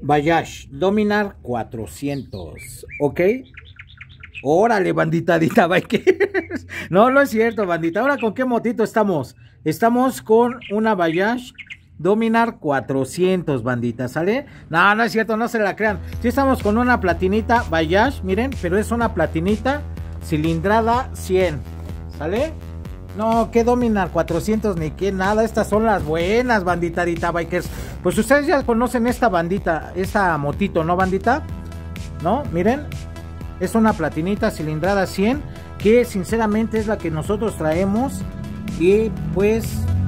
Bayash Dominar 400, ¿ok? Órale, bandita, bikers. No, no es cierto, bandita. Ahora, ¿con qué motito estamos? Estamos con una Bayash Dominar 400, bandita, ¿sale? No, no es cierto, no se la crean. Sí estamos con una platinita Bayash, miren, pero es una platinita cilindrada 100, ¿sale? No, que Dominar 400 ni que nada, estas son las buenas, bandita, bikers. Pues ustedes ya conocen esta bandita, esta motito, ¿no, bandita? ¿No? Miren, es una platinita cilindrada 100, que sinceramente es la que nosotros traemos. Y pues,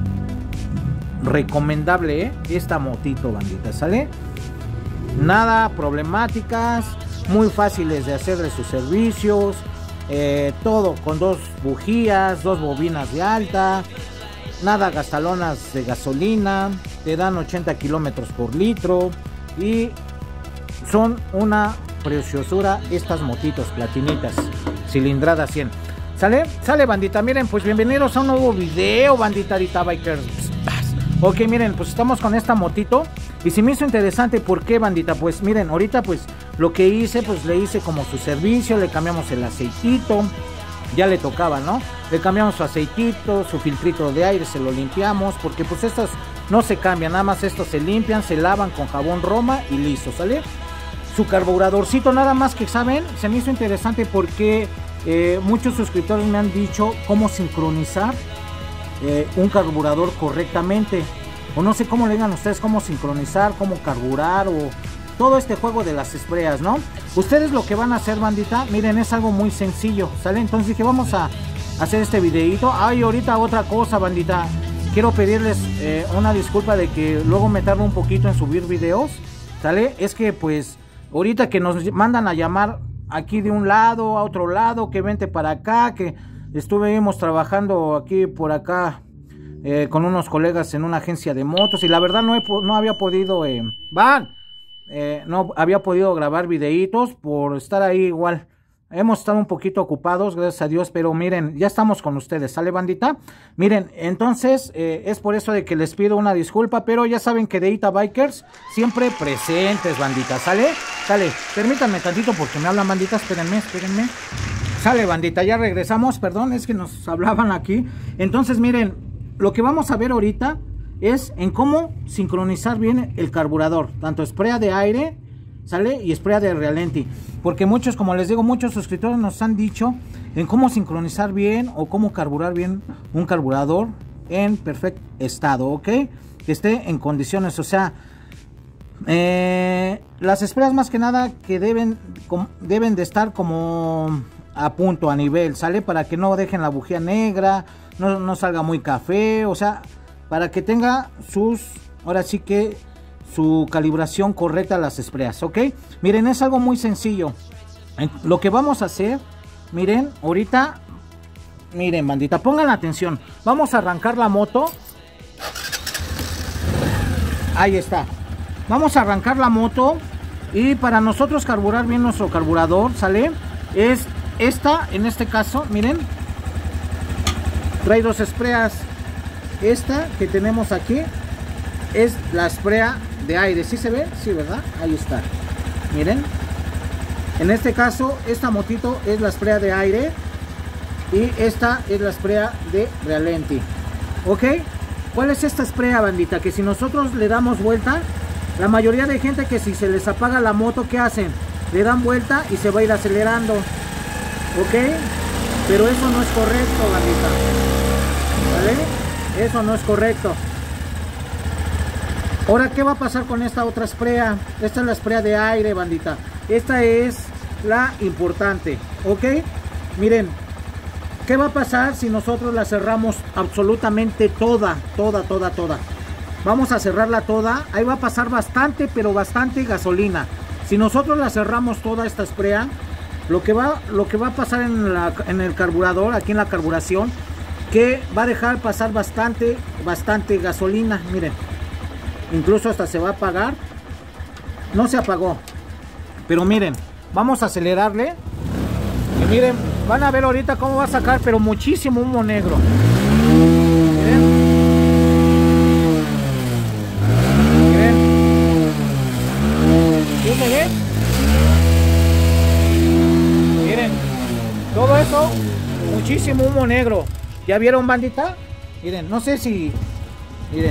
recomendable, ¿eh? Esta motito, bandita, ¿sale? Nada problemáticas, muy fáciles de hacerle sus servicios. Todo con dos bujías, dos bobinas de alta, nada gastalonas de gasolina, te dan 80 kilómetros por litro y son una preciosura estas motitos platinitas cilindrada 100. ¿Sale, bandita? Miren, pues bienvenidos a un nuevo video, bandita bikers. Ok, miren, pues estamos con esta motito y se me hizo interesante. ¿Por qué, bandita? Pues miren, ahorita pues lo que hice, pues le hice como su servicio, le cambiamos el aceitito, ya le tocaba, ¿no? Le cambiamos su aceitito, su filtrito de aire, se lo limpiamos, porque pues estos no se cambian, nada más estos se limpian, se lavan con jabón Roma y listo, ¿sale? Su carburadorcito, nada más que, ¿saben? Se me hizo interesante porque muchos suscriptores me han dicho cómo sincronizar un carburador correctamente, o no sé cómo le digan ustedes, cómo sincronizar, cómo carburar, o todo este juego de las espreas, ¿no? Ustedes lo que van a hacer, bandita, miren, es algo muy sencillo, ¿sale? Entonces dije, vamos a hacer este videito. Ay, ahorita otra cosa, bandita, quiero pedirles una disculpa de que luego me tardo un poquito en subir videos, ¿sale? Es que pues ahorita que nos mandan a llamar aquí de un lado a otro lado, que vente para acá, que estuvimos trabajando aquí por acá con unos colegas en una agencia de motos, y la verdad no había podido no había podido grabar videitos por estar ahí. Igual hemos estado un poquito ocupados, gracias a Dios, pero miren, ya estamos con ustedes, ¿sale, bandita? Miren, entonces es por eso de que les pido una disculpa, pero ya saben que de Bikers siempre presentes, bandita, ¿sale? Permítanme tantito porque me hablan, bandita, espérenme. Sale, bandita, ya regresamos, perdón, es que nos hablaban aquí. Entonces miren, lo que vamos a ver ahorita es en cómo sincronizar bien el carburador, tanto esprea de aire, ¿sale? Y esprea de Realenti, porque muchos, como les digo, muchos suscriptores nos han dicho en cómo sincronizar bien o cómo carburar bien un carburador en perfecto estado, ¿ok? Que esté en condiciones, o sea, las espreas más que nada que deben de estar como a punto, a nivel, ¿sale? Para que no dejen la bujía negra, no salga muy café, o sea, para que tenga ahora sí que su calibración correcta las espreas, ¿ok? Miren, es algo muy sencillo. Lo que vamos a hacer, miren, ahorita, miren, bandita, pongan atención. Vamos a arrancar la moto. Ahí está. Vamos a arrancar la moto. Y para nosotros carburar bien nuestro carburador, ¿sale? Es esta, en este caso, miren. Trae dos espreas. Esta que tenemos aquí es la esprea de aire. ¿Sí se ve? Sí, ¿verdad? Ahí está. Miren. En este caso, esta motito es la esprea de aire. Y esta es la esprea de Realenti. ¿Ok? ¿Cuál es esta esprea, bandita? Que si nosotros le damos vuelta, la mayoría de gente que si se les apaga la moto, ¿qué hacen? Le dan vuelta y se va a ir acelerando. ¿Ok? Pero eso no es correcto, bandita. ¿Vale? Eso no es correcto. Ahora, ¿qué va a pasar con esta otra esprea? Esta es la esprea de aire, bandita. Esta es la importante, ¿ok? Miren, ¿qué va a pasar si nosotros la cerramos absolutamente toda? Vamos a cerrarla toda. Ahí va a pasar bastante, pero bastante gasolina. Si nosotros la cerramos toda esta esprea, lo que va a pasar en el carburador, aquí en la carburación, que va a dejar pasar bastante gasolina. Miren, incluso hasta se va a apagar. No se apagó, pero miren, vamos a acelerarle y miren, van a ver ahorita cómo va a sacar, pero muchísimo humo negro. Miren. se ve. Miren, todo eso, muchísimo humo negro. ¿Ya vieron, bandita? Miren, no sé si... Miren.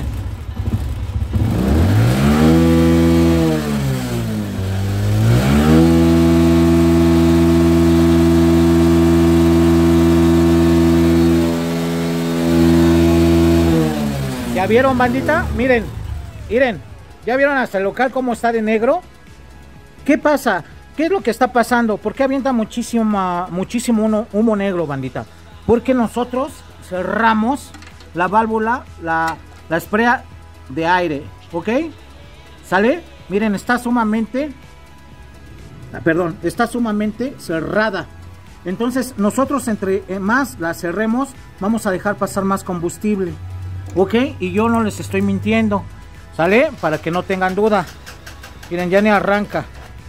¿Ya vieron, bandita? Miren, miren. ¿Ya vieron hasta el local cómo está de negro? ¿Qué pasa? ¿Qué es lo que está pasando? ¿Por qué avienta muchísimo humo negro, bandita? Porque nosotros cerramos la válvula, la esprea de aire, ¿ok? ¿Sale? Miren, está sumamente cerrada. Entonces, nosotros entre más la cerremos, vamos a dejar pasar más combustible, ¿ok? Y yo no les estoy mintiendo, ¿sale? Para que no tengan duda. Miren, ya ni arranca.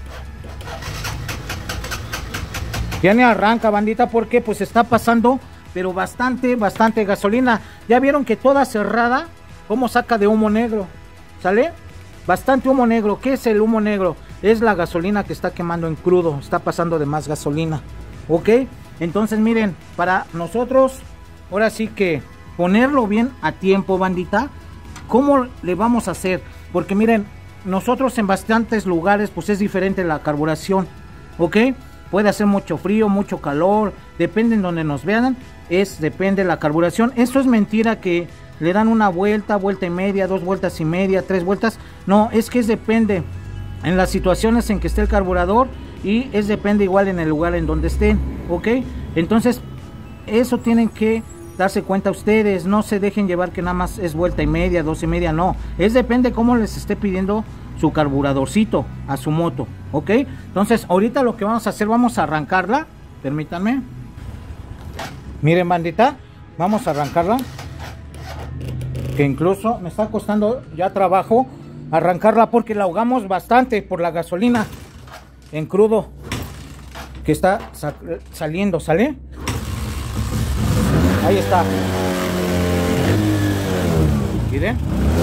Ya ni arranca, bandita, porque pues está pasando, pero bastante gasolina. Ya vieron que toda cerrada, cómo saca de humo negro, ¿sale? Bastante humo negro. ¿Qué es el humo negro? Es la gasolina que está quemando en crudo, está pasando de más gasolina, ¿ok? Entonces miren, para nosotros, ahora sí que ponerlo bien a tiempo, bandita, ¿cómo le vamos a hacer? Porque miren, nosotros en bastantes lugares pues es diferente la carburación, ¿ok? Puede hacer mucho frío, mucho calor, depende en donde nos vean, depende de la carburación. Eso es mentira que le dan una vuelta, vuelta y media, 2 vueltas y media, 3 vueltas. No, es que depende en las situaciones en que esté el carburador y depende igual en el lugar en donde estén, ¿ok? Entonces, eso tienen que darse cuenta ustedes, no se dejen llevar que nada más es vuelta y media, 2 y media, no. Depende cómo les esté pidiendo su carburadorcito a su moto, ¿ok? Entonces ahorita lo que vamos a hacer, vamos a arrancarla, permítanme. Miren, bandita, vamos a arrancarla, que incluso me está costando ya trabajo arrancarla porque la ahogamos bastante por la gasolina en crudo que está saliendo, ¿sale? Ahí está. Miren.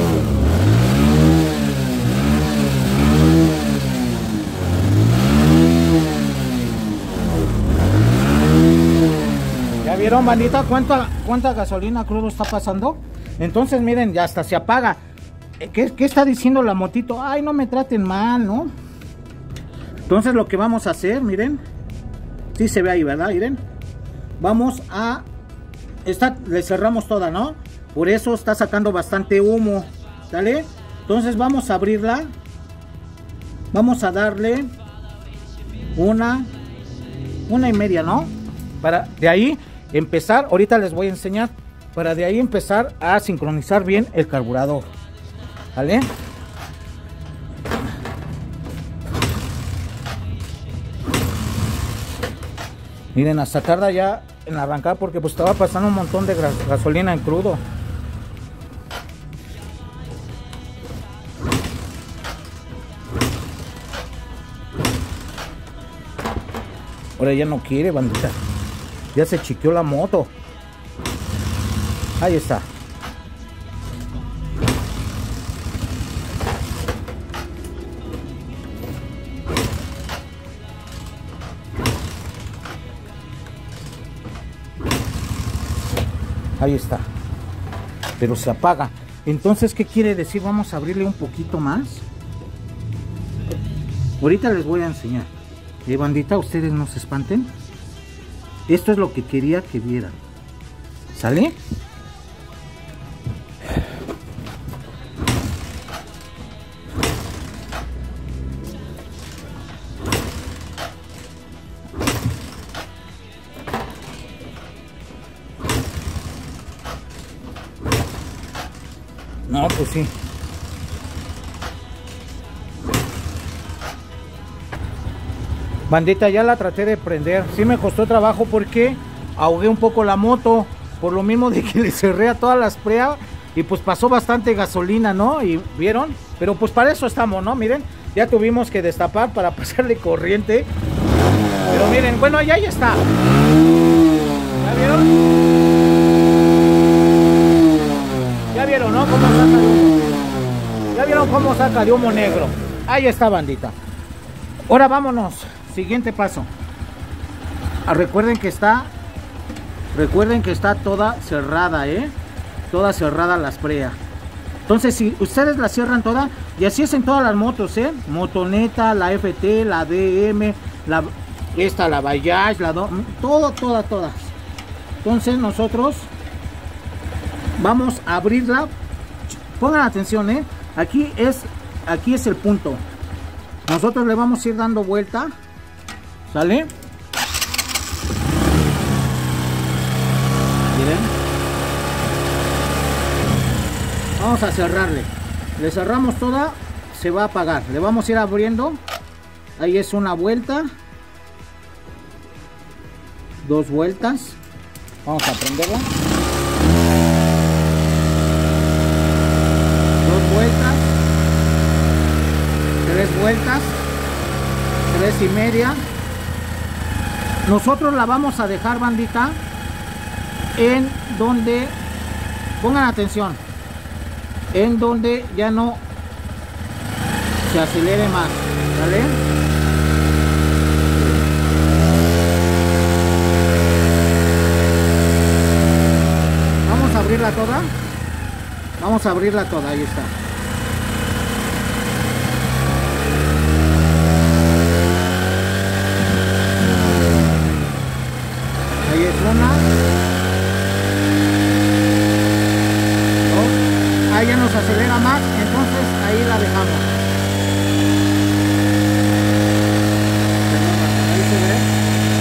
¿Ya vieron, bandita, cuánta gasolina crudo está pasando? Entonces miren, ya hasta se apaga. ¿Qué está diciendo la motito? Ay, no me traten mal, ¿no? Entonces lo que vamos a hacer, miren, sí se ve ahí, ¿verdad? Miren, vamos a... le cerramos toda, ¿no? Por eso está sacando bastante humo, ¿sale? Entonces vamos a abrirla. Vamos a darle una y media, ¿no? Para de ahí empezar, ahorita les voy a enseñar, para de ahí empezar a sincronizar bien el carburador, ¿vale? Miren, hasta tarda ya en arrancar porque pues estaba pasando un montón de gasolina en crudo. Ahora ya no quiere, bandita. Ya se chiqueó la moto. Ahí está. Ahí está. Pero se apaga. Entonces, ¿qué quiere decir? Vamos a abrirle un poquito más. Ahorita les voy a enseñar. Bandita, ustedes no se espanten. Esto es lo que quería que vieran. ¿Sale? No, pues sí. Bandita, ya la traté de prender. Sí me costó trabajo porque ahogué un poco la moto. Por lo mismo de que le cerré a todas las preas. Y pues pasó bastante gasolina, ¿no? Y vieron. Pero pues para eso estamos, ¿no? Miren, ya tuvimos que destapar para pasarle corriente. Pero miren, bueno, ya está. ¿Ya vieron? Ya vieron, ¿no? Cómo saca de humo. Ya vieron cómo saca de humo negro. Ahí está, bandita. Ahora vámonos, siguiente paso. Recuerden que está toda cerrada, toda cerrada la sprea. Entonces si ustedes la cierran toda, y así es en todas las motos, Motoneta, la FT, la DM, la Bajaj, todas. Entonces nosotros vamos a abrirla. Pongan atención, aquí es el punto. Nosotros le vamos a ir dando vuelta, ¿sale? Miren. Vamos a cerrarle. Le cerramos toda, se va a apagar. Le vamos a ir abriendo. Ahí es una vuelta. 2 vueltas. Vamos a prenderla. 2 vueltas. 3 vueltas. 3 y media. Nosotros la vamos a dejar, bandita, en donde, pongan atención, en donde ya no se acelere más, ¿vale? Vamos a abrirla toda. Vamos a abrirla toda, ahí está. Ahí es una. Oh, ahí ya nos acelera más, entonces ahí la dejamos. Ahí se ve.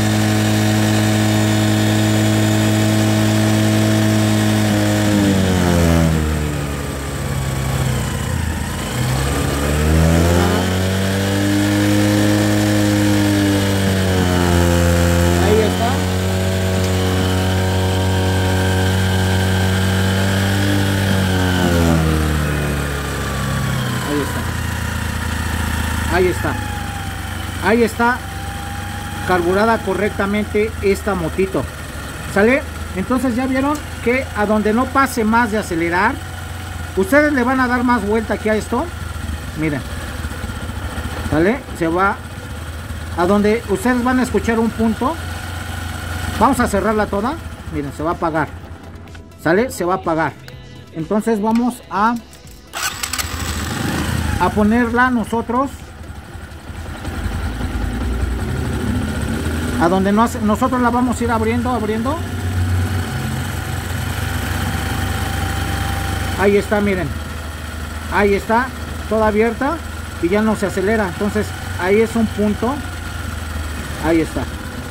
Ahí está carburada correctamente esta motito, ¿sale? Entonces ya vieron que a donde no pase más de acelerar, ustedes le van a dar más vuelta aquí a esto, miren, ¿sale? Se va a donde ustedes van a escuchar un punto. Vamos a cerrarla toda, miren, se va a apagar, ¿sale? Se va a apagar. Entonces vamos a ponerla nosotros a donde nosotros la vamos a ir abriendo. Ahí está, miren, ahí está toda abierta y ya no se acelera. Entonces ahí es un punto, ahí está,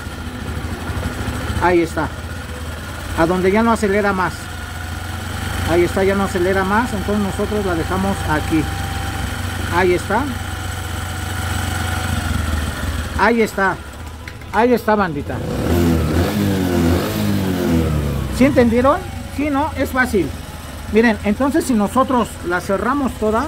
a donde ya no acelera más. Ahí está, ya no acelera más. Entonces nosotros la dejamos aquí. Ahí está. Ahí está, bandita. ¿Sí entendieron? Sí, ¿no? Es fácil. Miren, entonces si nosotros la cerramos toda,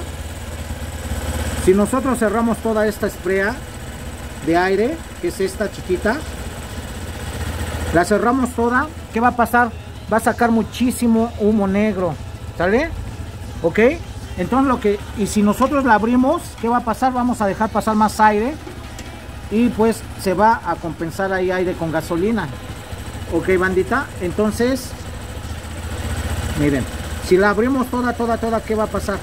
esta sprea de aire, que es esta chiquita, la cerramos toda, ¿qué va a pasar? Va a sacar muchísimo humo negro, ¿sale? ¿Ok? Entonces y si nosotros la abrimos, ¿qué va a pasar? Vamos a dejar pasar más aire y pues se va a compensar ahí aire con gasolina. Ok, bandita. Entonces miren, si la abrimos toda, ¿qué va a pasar?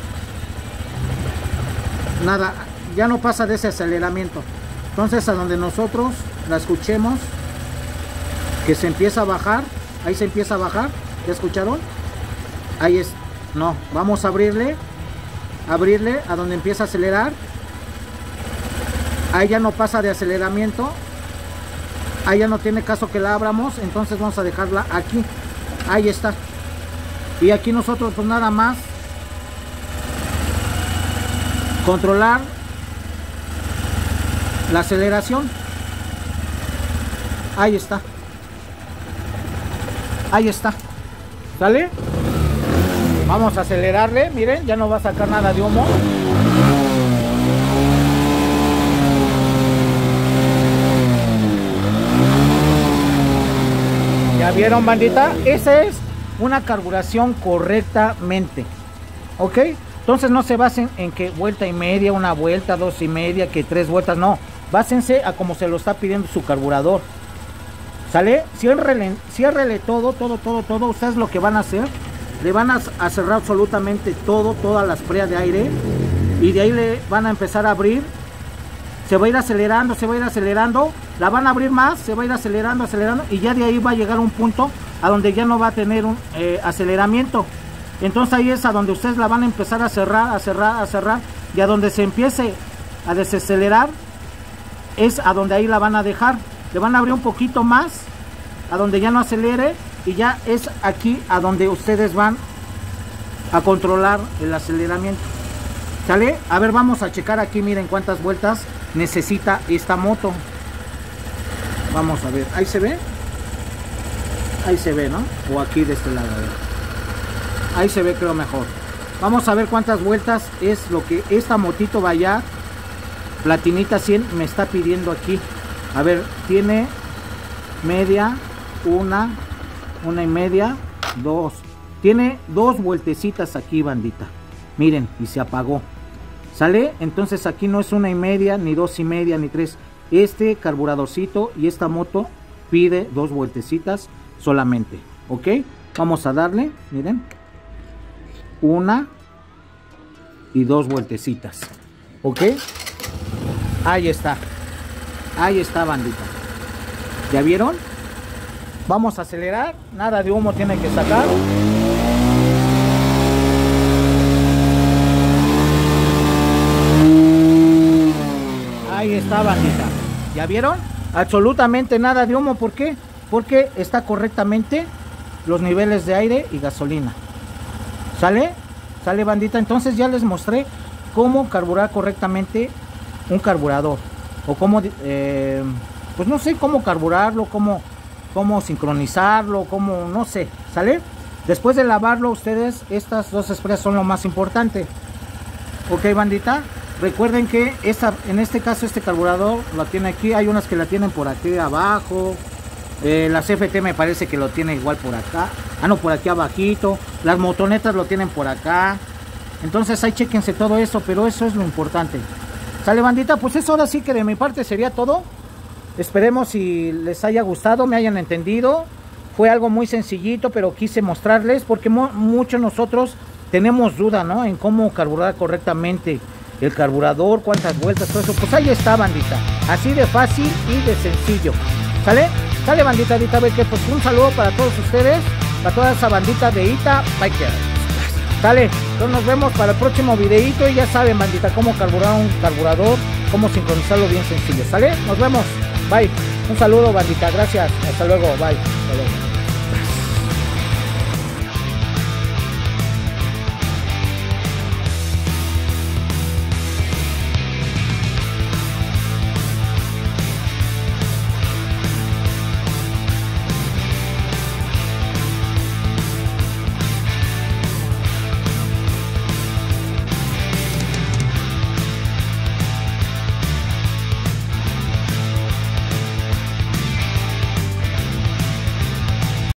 Nada, ya no pasa de ese aceleramiento. Entonces a donde nosotros la escuchemos que se empieza a bajar, ahí se empieza a bajar, ¿ya escucharon? Ahí es, no, vamos a abrirle a donde empieza a acelerar. Ahí ya no pasa de aceleramiento, ahí ya no tiene caso que la abramos, entonces vamos a dejarla aquí. Ahí está. Y aquí nosotros pues nada más controlar la aceleración. Ahí está. ¿Sale? Vamos a acelerarle, miren, ya no va a sacar nada de humo. ¿Ya vieron, bandita? Esa es una carburación correctamente. ¿Ok? Entonces no se basen en que vuelta y media, una vuelta, 2 y media, que 3 vueltas, no. Básense a como se lo está pidiendo su carburador. ¿Sale? Ciérrele todo. Ustedes lo que van a hacer, le van a cerrar absolutamente todas las preas de aire. Y de ahí le van a empezar a abrir. Se va a ir acelerando. La van a abrir más, se va a ir acelerando. Y ya de ahí va a llegar un punto a donde ya no va a tener un aceleramiento. Entonces ahí es a donde ustedes la van a empezar a cerrar. Y a donde se empiece a desacelerar, es a donde ahí la van a dejar. Le van a abrir un poquito más, a donde ya no acelere. Y ya es aquí a donde ustedes van a controlar el aceleramiento. ¿Sale? A ver, vamos a checar aquí, miren cuántas vueltas necesita esta moto. Vamos a ver, ahí se ve. Ahí se ve, ¿no? O aquí de este lado, a ver. Ahí se ve, creo mejor. Vamos a ver cuántas vueltas es lo que esta motito Bayard Platinita 100 me está pidiendo aquí. A ver, tiene media, una y media, dos. Tiene 2 vueltecitas aquí, bandita. Miren, y se apagó. ¿Sale? Entonces aquí no es 1 y media, ni 2 y media, ni 3. Este carburadorcito y esta moto pide 2 vueltecitas solamente. ¿Ok? Vamos a darle, miren. 1 y 2 vueltecitas. ¿Ok? Ahí está. Ahí está, bandita. ¿Ya vieron? Vamos a acelerar. Nada de humo tiene que sacar. Ahí está, bandita. ¿Ya vieron? Absolutamente nada de humo. ¿Por qué? Porque está correctamente los niveles de aire y gasolina. ¿Sale? ¿Sale, bandita? Entonces ya les mostré cómo carburar correctamente un carburador. O cómo, pues no sé cómo carburarlo, cómo sincronizarlo, cómo, no sé. ¿Sale? Después de lavarlo, ustedes, estas 2 espreas son lo más importante. Ok, bandita. Recuerden que en este caso este carburador lo tiene aquí. Hay unas que la tienen por aquí abajo. La CFT me parece que lo tiene igual por acá. Ah, no, por aquí abajito. Las motonetas lo tienen por acá. Entonces ahí chequense todo eso, pero eso es lo importante. ¿Sale, bandita? Pues eso ahora sí que de mi parte sería todo. Esperemos si les haya gustado, me hayan entendido. Fue algo muy sencillito, pero quise mostrarles porque muchos nosotros tenemos duda, ¿no? En cómo carburar correctamente el carburador, cuántas vueltas, todo eso. Pues ahí está, bandita. Así de fácil y de sencillo. ¿Sale? Sale, bandita, ahorita a ver que pues un saludo para todos ustedes, para toda esa bandita de Ita Biker. Sale, entonces nos vemos para el próximo videito y ya saben, bandita, cómo carburar un carburador, cómo sincronizarlo bien sencillo. ¿Sale? Nos vemos. Bye. Un saludo, bandita, gracias. Hasta luego. Bye. Hasta luego.